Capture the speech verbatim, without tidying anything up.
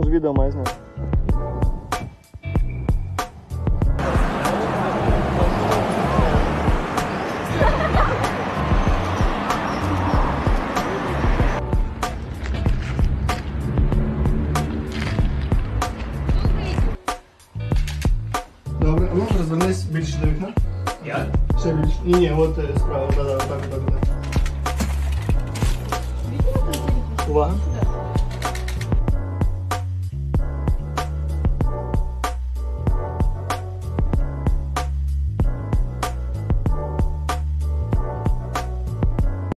з відео має зняти. Добре, а ну розвернись більше до вікна. Я? Ще більше. Ні, ні, от справа, да, да, так, так, так. Увага.